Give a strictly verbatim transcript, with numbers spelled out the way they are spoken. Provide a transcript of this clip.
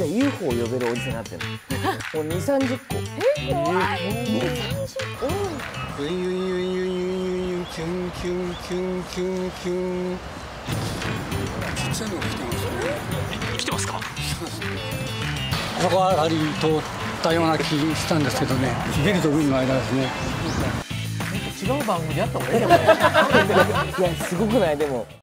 回 ユーフォー 呼べるおじさんになってるの。もうに、さんじゅっこ。 え、怖い。に、さんじゅっこ。 ユンユンユンユンユンユンキュンキュンキュンキュンキュン。ちっちゃいのが来てますね。 来てますか？ ここはやはり通ったような気したんですけどね。ビルとビルの間ですね。 違う番組でやった方がいいんじゃない？ いや、すごくないでも。